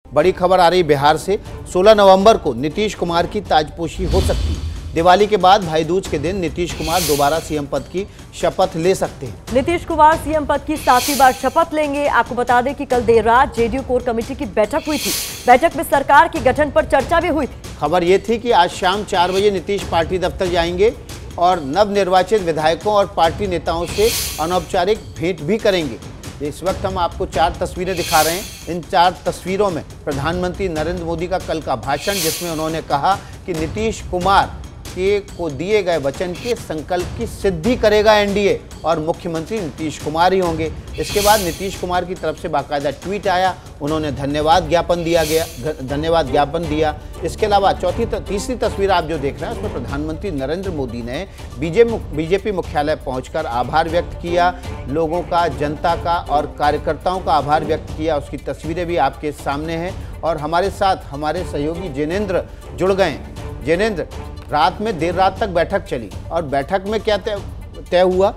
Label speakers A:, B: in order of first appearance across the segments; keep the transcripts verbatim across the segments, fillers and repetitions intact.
A: बड़ी खबर आ रही बिहार से। सोलह नवंबर को नीतीश कुमार की ताजपोशी हो सकती है। दिवाली के बाद भाई दूज के दिन नीतीश कुमार दोबारा सीएम पद की शपथ ले सकते हैं।
B: नीतीश कुमार सीएम पद की सातवीं बार शपथ लेंगे। आपको बता दें कि कल देर रात जेडीयू कोर कमेटी की बैठक हुई थी। बैठक में सरकार के गठन पर चर्चा भी हुई थी।
A: खबर ये थी कि आज शाम चार बजे नीतीश पार्टी दफ्तर जाएंगे और नवनिर्वाचित विधायकों और पार्टी नेताओं से अनौपचारिक भेंट भी करेंगे। इस वक्त हम आपको चार तस्वीरें दिखा रहे हैं। इन चार तस्वीरों में प्रधानमंत्री नरेंद्र मोदी का कल का भाषण, जिसमें उन्होंने कहा कि नीतीश कुमार के को दिए गए वचन के संकल्प की सिद्धि करेगा एनडीए और मुख्यमंत्री नीतीश कुमार ही होंगे। इसके बाद नीतीश कुमार की तरफ से बाकायदा ट्वीट आया, उन्होंने धन्यवाद ज्ञापन दिया गया धन्यवाद ज्ञापन दिया। इसके अलावा चौथी तीसरी तस्वीर आप जो देख रहे हैं उसमें प्रधानमंत्री नरेंद्र मोदी ने बीजेपी मुख्यालय पहुंचकर आभार व्यक्त किया, लोगों का, जनता का और कार्यकर्ताओं का आभार व्यक्त किया। उसकी तस्वीरें भी आपके सामने हैं और हमारे साथ हमारे सहयोगी जिनेंद्र जुड़ गए। जिनेंद्र, रात में देर रात तक बैठक चली और बैठक में क्या तय तय हुआ?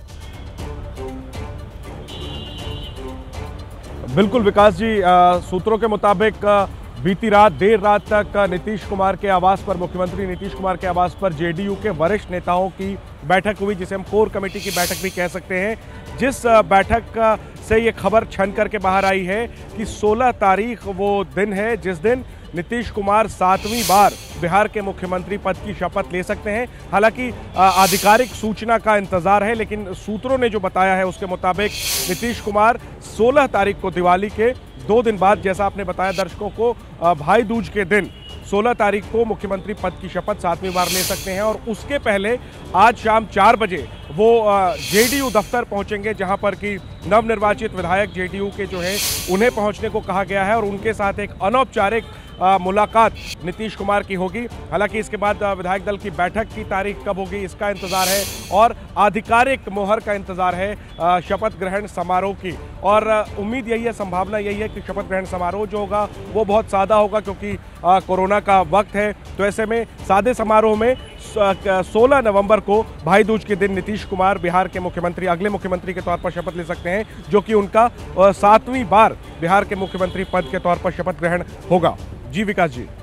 C: बिल्कुल विकास जी, सूत्रों के मुताबिक बीती रात देर रात तक नीतीश कुमार के आवास पर, मुख्यमंत्री नीतीश कुमार के आवास पर जेडीयू के वरिष्ठ नेताओं की बैठक हुई, जिसे हम कोर कमेटी की बैठक भी कह सकते हैं। जिस बैठक से ये खबर छन करके बाहर आई है कि सोलह तारीख वो दिन है जिस दिन नीतीश कुमार सातवीं बार बिहार के मुख्यमंत्री पद की शपथ ले सकते हैं। हालांकि आधिकारिक सूचना का इंतजार है, लेकिन सूत्रों ने जो बताया है उसके मुताबिक नीतीश कुमार सोलह तारीख को, दिवाली के दो दिन बाद, जैसा आपने बताया दर्शकों को, भाई दूज के दिन सोलह तारीख को मुख्यमंत्री पद की शपथ सातवीं बार ले सकते हैं। और उसके पहले आज शाम चार बजे वो जेडीयू दफ्तर पहुंचेंगे, जहां पर कि नवनिर्वाचित विधायक जेडीयू के जो है उन्हें पहुंचने को कहा गया है और उनके साथ एक अनौपचारिक मुलाकात नीतीश कुमार की होगी। हालांकि इसके बाद विधायक दल की बैठक की तारीख कब होगी इसका इंतजार है और आधिकारिक मोहर का इंतजार है शपथ ग्रहण समारोह की। और उम्मीद यही है, संभावना यही है कि शपथ ग्रहण समारोह जो होगा वो बहुत सादा होगा, क्योंकि कोरोना का वक्त है। तो ऐसे में सादे समारोह में सोलह नवंबर को भाई दूज के दिन नीतीश कुमार बिहार के मुख्यमंत्री, अगले मुख्यमंत्री के तौर पर शपथ ले सकते हैं, जो कि उनका सातवीं बार बिहार के मुख्यमंत्री पद के तौर पर शपथ ग्रहण होगा। जी विकास जी।